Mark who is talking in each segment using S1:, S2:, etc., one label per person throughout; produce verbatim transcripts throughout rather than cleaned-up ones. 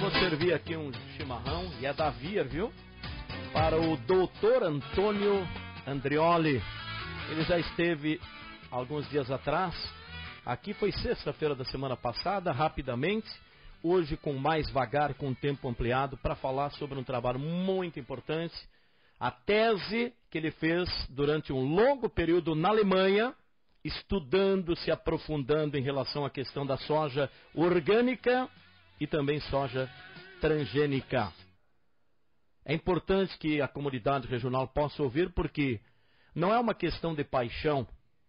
S1: Vamos servir aqui um chimarrão, e é da Via, viu? Para o doutor Antônio Andrioli. Ele já esteve alguns dias atrás. Aqui foi sexta-feira da semana passada, rapidamente. Hoje com mais vagar, com tempo ampliado, para falar sobre um trabalho muito importante. A tese que ele fez durante um longo período na Alemanha, estudando, se aprofundando em relação à questão da soja orgânica e também soja transgênica. É importante que a comunidade regional possa ouvir, porque não é uma questão de paixão.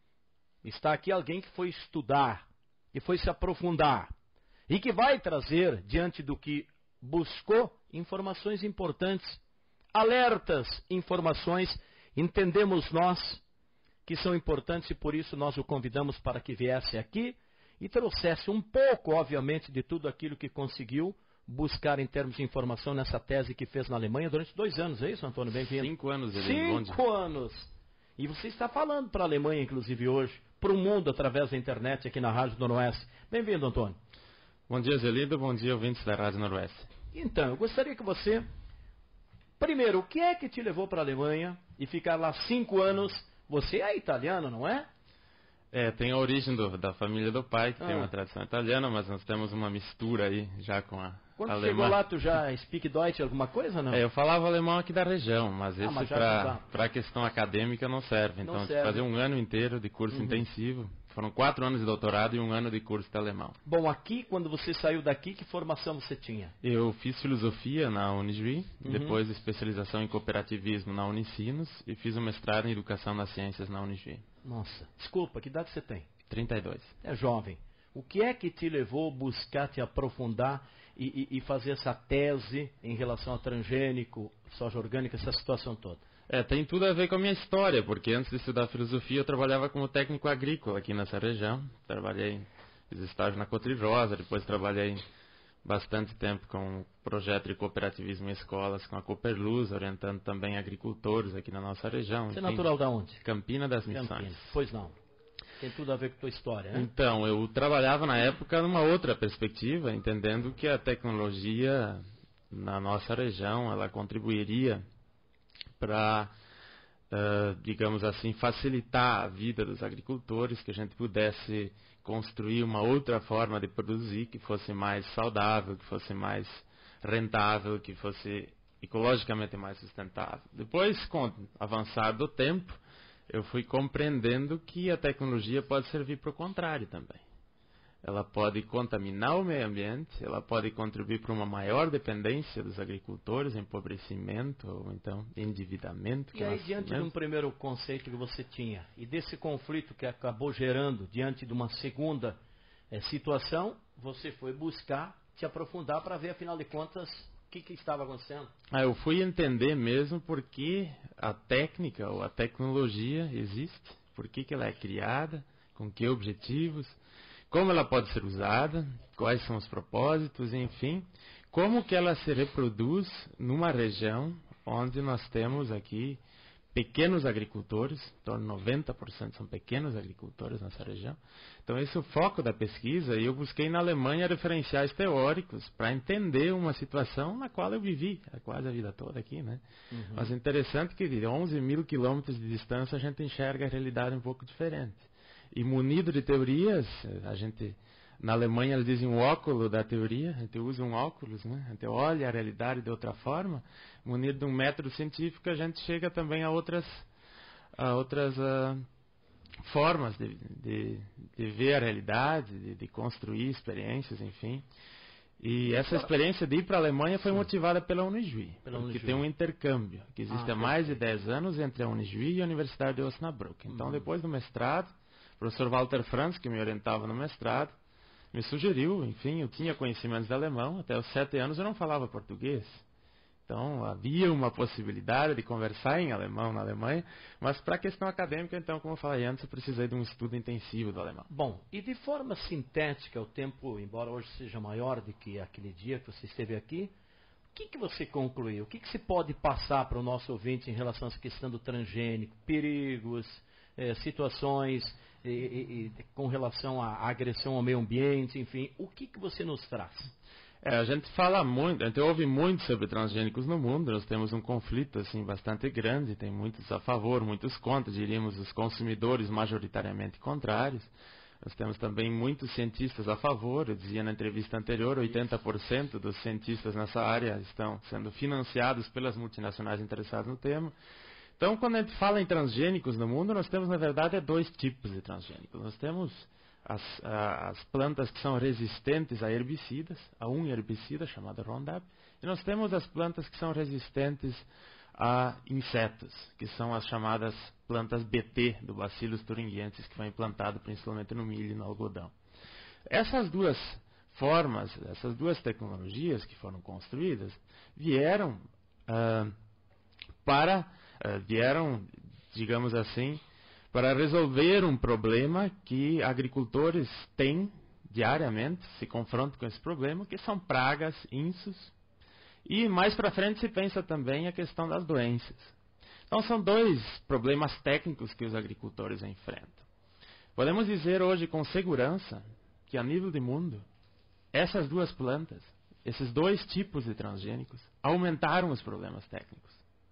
S1: Está aqui alguém que foi estudar, que foi se aprofundar, e que vai trazer, diante do que buscou, informações importantes, alertas, informações, entendemos nós, que são importantes, e por isso nós o convidamos para que viesse aqui e trouxesse um pouco, obviamente, de tudo aquilo que conseguiu buscar em termos de informação nessa tese que fez na Alemanha durante dois anos, é isso, Antônio? Bem-vindo.
S2: Cinco anos.
S1: Ele Cinco anos. E você está falando para a Alemanha, inclusive, hoje, para o mundo, através da internet, aqui na Rádio Noroeste. Bem-vindo, Antônio.
S2: Bom dia, Zelido. Bom dia, ouvintes da Rádio Noroeste.
S1: Então, eu gostaria que você... Primeiro, o que é que te levou para a Alemanha e ficar lá cinco anos? Você é italiano, não é?
S2: É, tem a origem do, da família do pai, que
S1: ah.
S2: tem uma tradição italiana, mas nós temos uma mistura aí já com a
S1: Quando
S2: alemã.
S1: chegou lá, tu já speak Deutsch alguma coisa, não?
S2: É, eu falava alemão aqui da região, mas
S1: ah,
S2: esse
S1: mas
S2: para a questão acadêmica não serve. Então,
S1: não serve.
S2: fazer um ano inteiro de curso
S1: uhum.
S2: intensivo. Foram quatro anos de doutorado e um ano de curso de alemão.
S1: Bom, aqui, quando você saiu daqui, que formação você tinha?
S2: Eu fiz filosofia na Unijuí,
S1: uhum.
S2: depois especialização em cooperativismo na Unicinos e fiz um mestrado em educação nas ciências na Unijuí.
S1: Nossa, desculpa, que idade você tem?
S2: trinta e dois.
S1: É jovem. O que é que te levou a buscar te aprofundar e, e, e fazer essa tese em relação ao transgênico, soja orgânica, essa situação toda?
S2: É, tem tudo a ver com a minha história, porque antes de estudar filosofia eu trabalhava como técnico agrícola aqui nessa região. Trabalhei, fiz estágio na Cotri Rosa, depois trabalhei bastante tempo com o projeto de cooperativismo em escolas com a Cooperluz, orientando também agricultores aqui na nossa região.
S1: Você é
S2: Enfim,
S1: natural de onde?
S2: Campina das Missões.
S1: Campina. Pois não. Tem tudo a ver com a tua história, né?
S2: Então, eu trabalhava na época numa outra perspectiva, entendendo que a tecnologia na nossa região, ela contribuiria para, uh, digamos assim, facilitar a vida dos agricultores, que a gente pudesse construir uma outra forma de produzir que fosse mais saudável, que fosse mais rentável, que fosse ecologicamente mais sustentável. Depois, com o avançar do tempo, eu fui compreendendo que a tecnologia pode servir para o contrário também. Ela pode contaminar o meio ambiente, ela pode contribuir para uma maior dependência dos agricultores, empobrecimento ou então endividamento.
S1: E aí, diante de um primeiro conceito que você tinha, e desse conflito que acabou gerando diante de uma segunda é, situação, você foi buscar te aprofundar para ver, afinal de contas, o que, que estava acontecendo?
S2: Ah, eu fui entender mesmo por que a técnica ou a tecnologia existe, por que, que ela é criada, com que objetivos, como ela pode ser usada, quais são os propósitos, enfim, como que ela se reproduz numa região onde nós temos aqui pequenos agricultores, em torno de noventa por cento são pequenos agricultores nessa região. Então esse é o foco da pesquisa, e eu busquei na Alemanha referenciais teóricos para entender uma situação na qual eu vivi há quase a vida toda aqui, né? Uhum. Mas é interessante que de onze mil quilômetros de distância a gente enxerga a realidade um pouco diferente. E munido de teorias, a gente... Na Alemanha eles dizem um óculo da teoria, a gente usa um óculos, né? A gente olha a realidade de outra forma. Munido de um método científico, a gente chega também a outras, a outras uh, formas de, de, de ver a realidade, de, de construir experiências, enfim. E essa experiência de ir para a Alemanha foi motivada pela Unijuí, pela porque Unijuí. Tem um intercâmbio que existe ah, há mais de dez anos entre a Unijuí e a Universidade de Osnabrück. Então, hum. depois do mestrado, o professor Walter Franz, que me orientava no mestrado, me sugeriu, enfim, eu tinha conhecimentos de alemão, até os sete anos eu não falava português. Então havia uma possibilidade de conversar em alemão na Alemanha, mas para a questão acadêmica, então, como eu falei antes, eu precisei de um estudo intensivo do alemão.
S1: Bom, e de forma sintética, o tempo, embora hoje seja maior do que aquele dia que você esteve aqui, o que, que você concluiu? O que, que se pode passar para o nosso ouvinte em relação a essa questão do transgênico, perigos, eh, situações e, e, e, com relação à agressão ao meio ambiente, enfim, o que, que você nos traz?
S2: É, a gente fala muito, a gente ouve muito sobre transgênicos no mundo. Nós temos um conflito assim bastante grande, tem muitos a favor, muitos contra, diríamos os consumidores majoritariamente contrários. Nós temos também muitos cientistas a favor. Eu dizia na entrevista anterior, oitenta por cento dos cientistas nessa área estão sendo financiados pelas multinacionais interessadas no tema. Então, quando a gente fala em transgênicos no mundo, nós temos, na verdade, dois tipos de transgênicos. Nós temos as, as plantas que são resistentes a herbicidas, a um herbicida chamado Roundup, e nós temos as plantas que são resistentes a insetos, que são as chamadas plantas B T, do Bacillus thuringiensis, que foi implantado principalmente no milho e no algodão. Essas duas formas, essas duas tecnologias que foram construídas, vieram ah, para, ah, vieram, digamos assim, para resolver um problema que agricultores têm diariamente, se confrontam com esse problema, que são pragas, insos. E mais para frente se pensa também a questão das doenças. Então são dois problemas técnicos que os agricultores enfrentam. Podemos dizer hoje com segurança que a nível de mundo, essas duas plantas, esses dois tipos de transgênicos, aumentaram os problemas técnicos.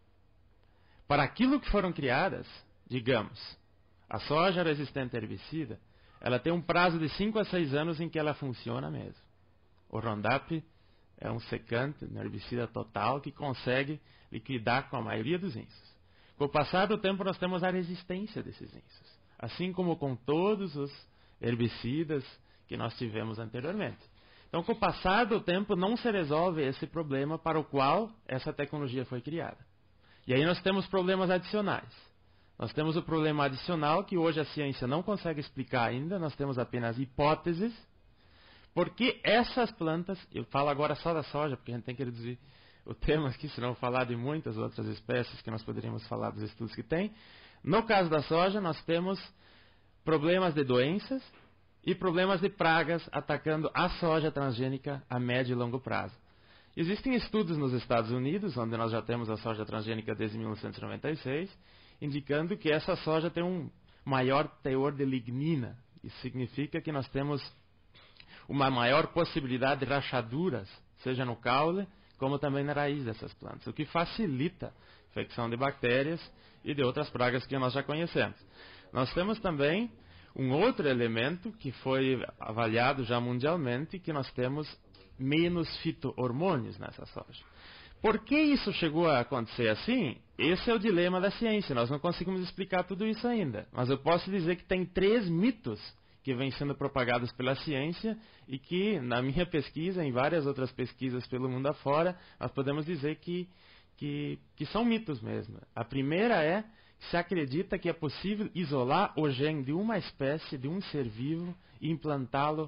S2: Para aquilo que foram criadas, digamos, a soja resistente a herbicida, ela tem um prazo de cinco a seis anos em que ela funciona mesmo. O Roundup é um secante, um herbicida total, que consegue liquidar com a maioria dos insos. Com o passar do tempo, nós temos a resistência desses insos, assim como com todos os herbicidas que nós tivemos anteriormente. Então, com o passar do tempo, não se resolve esse problema para o qual essa tecnologia foi criada. E aí nós temos problemas adicionais. Nós temos o problema adicional que hoje a ciência não consegue explicar ainda, nós temos apenas hipóteses. Porque essas plantas, eu falo agora só da soja, porque a gente tem que reduzir o tema aqui, senão eu vou falar de muitas outras espécies que nós poderíamos falar dos estudos que tem. No caso da soja, nós temos problemas de doenças e problemas de pragas atacando a soja transgênica a médio e longo prazo. Existem estudos nos Estados Unidos, onde nós já temos a soja transgênica desde mil novecentos e noventa e seis, indicando que essa soja tem um maior teor de lignina. Isso significa que nós temos uma maior possibilidade de rachaduras, seja no caule, como também na raiz dessas plantas, o que facilita a infecção de bactérias e de outras pragas que nós já conhecemos. Nós temos também um outro elemento que foi avaliado já mundialmente, que nós temos menos fito-hormônios nessa soja. Por que isso chegou a acontecer assim? Esse é o dilema da ciência, nós não conseguimos explicar tudo isso ainda. Mas eu posso dizer que tem três mitos que vêm sendo propagados pela ciência e que, na minha pesquisa, em várias outras pesquisas pelo mundo afora, nós podemos dizer que, que, que são mitos mesmo. A primeira é que se acredita que é possível isolar o gene de uma espécie, de um ser vivo, e implantá-lo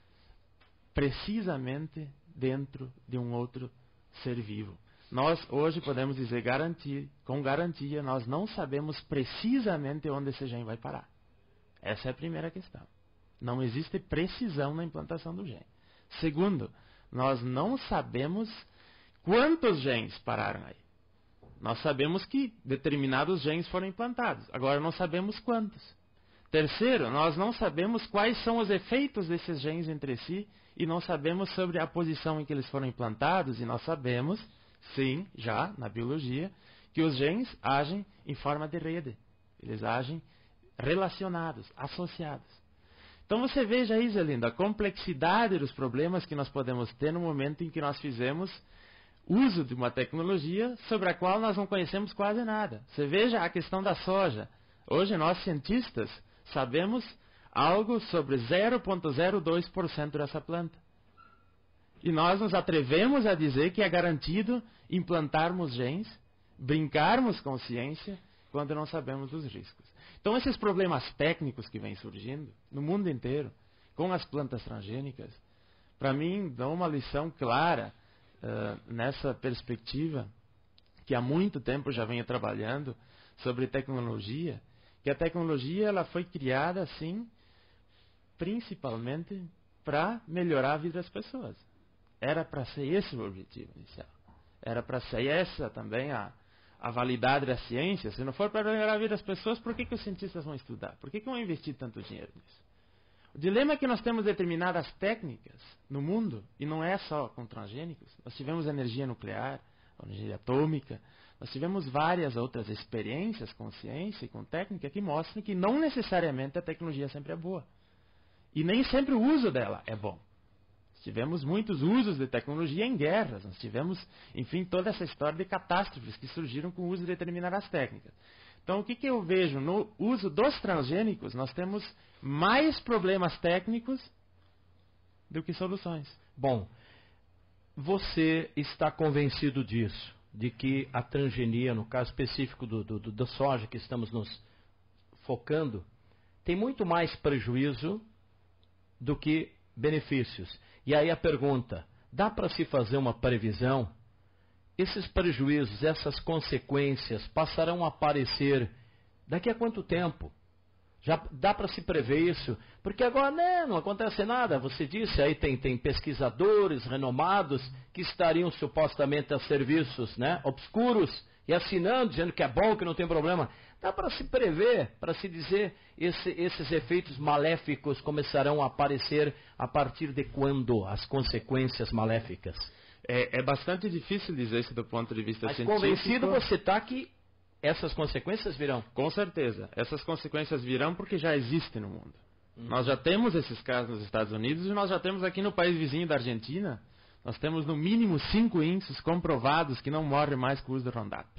S2: precisamente dentro de um outro ser vivo. Nós, hoje, podemos dizer garantir, com garantia, nós não sabemos precisamente onde esse gene vai parar. Essa é a primeira questão. Não existe precisão na implantação do gene. Segundo, nós não sabemos quantos genes pararam aí. Nós sabemos que determinados genes foram implantados. Agora não sabemos quantos. Terceiro, nós não sabemos quais são os efeitos desses genes entre si e não sabemos sobre a posição em que eles foram implantados. E nós sabemos, sim, já na biologia, que os genes agem em forma de rede. Eles agem relacionados, associados. Então você veja aí, Zelindo, a complexidade dos problemas que nós podemos ter no momento em que nós fizemos uso de uma tecnologia sobre a qual nós não conhecemos quase nada. Você veja a questão da soja. Hoje nós, cientistas, sabemos algo sobre zero vírgula zero dois por cento dessa planta. E nós nos atrevemos a dizer que é garantido implantarmos genes, brincarmos com ciência, quando não sabemos dos riscos. Então esses problemas técnicos que vêm surgindo no mundo inteiro, com as plantas transgênicas, para mim dão uma lição clara uh, nessa perspectiva, que há muito tempo já venho trabalhando sobre tecnologia, que a tecnologia ela foi criada assim, principalmente para melhorar a vida das pessoas. Era para ser esse o objetivo inicial. Era para ser essa também a a validade da ciência. Se não for para melhorar a vida das pessoas, por que, que os cientistas vão estudar? Por que, que vão investir tanto dinheiro nisso? O dilema é que nós temos determinadas técnicas no mundo, e não é só com transgênicos. Nós tivemos energia nuclear, energia atômica, nós tivemos várias outras experiências com ciência e com técnica que mostram que não necessariamente a tecnologia sempre é boa. E nem sempre o uso dela é bom. Nós tivemos muitos usos de tecnologia em guerras, nós tivemos, enfim, toda essa história de catástrofes que surgiram com o uso de determinadas técnicas. Então, o que, que eu vejo? No uso dos transgênicos, nós temos mais problemas técnicos do que soluções.
S1: Bom, você está convencido disso, de que a transgenia, no caso específico do, do, do, da soja que estamos nos focando, tem muito mais prejuízo do que benefícios. E aí a pergunta, dá para se fazer uma previsão? Esses prejuízos, essas consequências passarão a aparecer daqui a quanto tempo? Já dá para se prever isso? Porque agora né, não acontece nada. Você disse, aí tem, tem pesquisadores renomados que estariam supostamente a serviços, né, obscuros e assinando, dizendo que é bom, que não tem problema. Dá para se prever, para se dizer, esse, esses efeitos maléficos começarão a aparecer a partir de quando? As consequências maléficas.
S2: É, é bastante difícil dizer isso do ponto de vista
S1: Mas
S2: científico.
S1: Mas convencido você está que essas consequências virão?
S2: Com certeza. Essas consequências virão porque já existem no mundo. Hum. Nós já temos esses casos nos Estados Unidos e nós já temos aqui no país vizinho da Argentina, nós temos no mínimo cinco índices comprovados que não morrem mais com o uso do Roundup.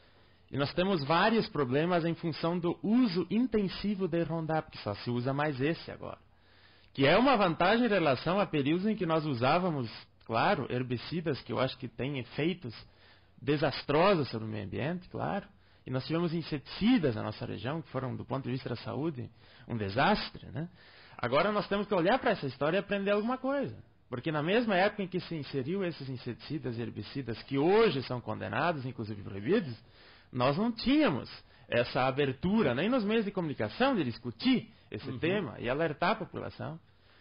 S2: E nós temos vários problemas em função do uso intensivo de Roundup, que só se usa mais esse agora. Que é uma vantagem em relação a períodos em que nós usávamos, claro, herbicidas que eu acho que têm efeitos desastrosos sobre o meio ambiente, claro. E nós tivemos inseticidas na nossa região, que foram, do ponto de vista da saúde, um desastre, né? Agora nós temos que olhar para essa história e aprender alguma coisa. Porque na mesma época em que se inseriu esses inseticidas e herbicidas, que hoje são condenados, inclusive proibidos, nós não tínhamos essa abertura, nem nos meios de comunicação, de discutir esse uhum. tema e alertar a população.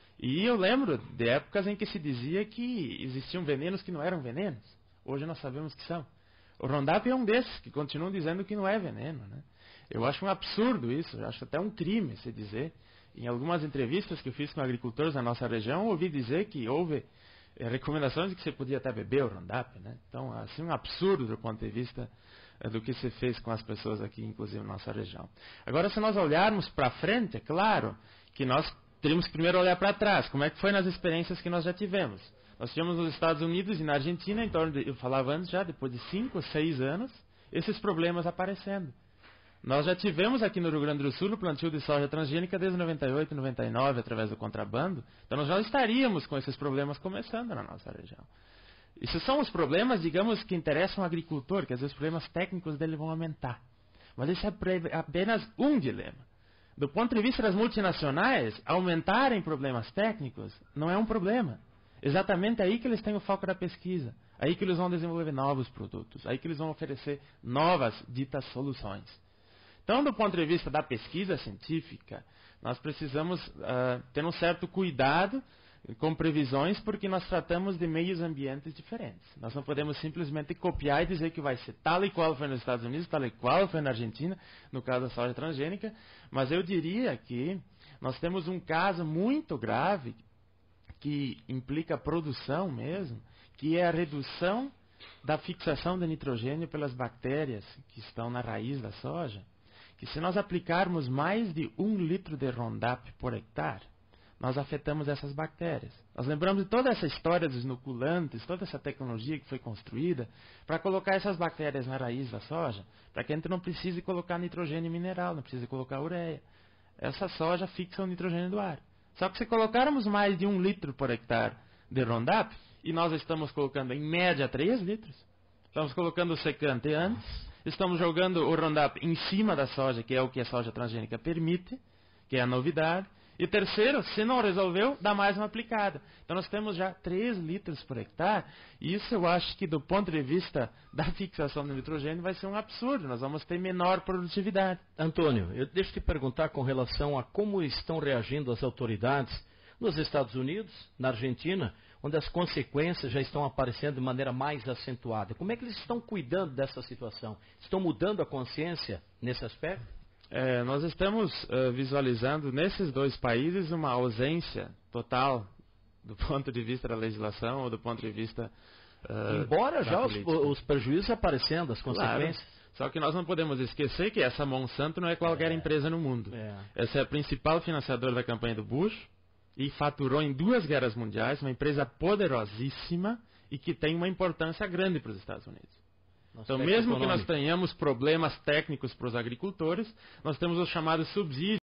S2: E eu lembro de épocas em que se dizia que existiam venenos que não eram venenos. Hoje nós sabemos que são. O Roundup é um desses que continuam dizendo que não é veneno, né? Eu acho um absurdo isso, eu acho até um crime se dizer. Em algumas entrevistas que eu fiz com agricultores da nossa região, ouvi dizer que houve é, recomendações de que você podia até beber o Roundup, né? Então, assim, um absurdo do ponto de vista é, do que se fez com as pessoas aqui, inclusive na nossa região. Agora, se nós olharmos para frente, é claro que nós teríamos que primeiro olhar para trás. Como é que foi nas experiências que nós já tivemos? Nós tivemos nos Estados Unidos e na Argentina, em torno de, eu falava antes já, depois de cinco, seis anos, esses problemas aparecendo. Nós já tivemos aqui no Rio Grande do Sul o plantio de soja transgênica desde noventa e oito, noventa e nove, através do contrabando. Então nós já estaríamos com esses problemas começando na nossa região. Esses são os problemas, digamos, que interessam o agricultor, que às vezes os problemas técnicos dele vão aumentar. Mas esse é apenas um dilema. Do ponto de vista das multinacionais, aumentarem problemas técnicos não é um problema. Exatamente aí que eles têm o foco da pesquisa. Aí que eles vão desenvolver novos produtos. Aí que eles vão oferecer novas ditas soluções. Então, do ponto de vista da pesquisa científica, nós precisamos uh, ter um certo cuidado com previsões, porque nós tratamos de meios ambientes diferentes. Nós não podemos simplesmente copiar e dizer que vai ser tal e qual foi nos Estados Unidos, tal e qual foi na Argentina, no caso da soja transgênica, mas eu diria que nós temos um caso muito grave que implica produção mesmo, que é a redução da fixação de nitrogênio pelas bactérias que estão na raiz da soja, que se nós aplicarmos mais de um litro de Roundup por hectare, nós afetamos essas bactérias. Nós lembramos de toda essa história dos inoculantes, toda essa tecnologia que foi construída para colocar essas bactérias na raiz da soja, para que a gente não precise colocar nitrogênio mineral, não precise colocar ureia. Essa soja fixa o nitrogênio do ar. Só que se colocarmos mais de um litro por hectare de Roundup, e nós estamos colocando em média três litros, estamos colocando o secante antes, estamos jogando o Roundup em cima da soja, que é o que a soja transgênica permite, que é a novidade. E terceiro, se não resolveu, dá mais uma aplicada. Então nós temos já três litros por hectare, e isso eu acho que do ponto de vista da fixação do nitrogênio vai ser um absurdo, nós vamos ter menor produtividade.
S1: Antônio, eu deixo te perguntar com relação a como estão reagindo as autoridades nos Estados Unidos, na Argentina, onde as consequências já estão aparecendo de maneira mais acentuada. Como é que eles estão cuidando dessa situação? Estão mudando a consciência nesse aspecto?
S2: É, nós estamos uh, visualizando nesses dois países uma ausência total do ponto de vista da legislação ou do ponto de vista uh,
S1: Embora
S2: da
S1: já os,
S2: política.
S1: os prejuízos aparecendo, as consequências.
S2: Claro. Só que nós não podemos esquecer que essa Monsanto não é qualquer é. empresa no mundo.
S1: É.
S2: Essa é a principal financiadora da campanha do Bush e faturou em duas guerras mundiais, uma empresa poderosíssima e que tem uma importância grande para os Estados Unidos. Então, mesmo que nós tenhamos problemas técnicos para os agricultores, nós temos os chamados subsídios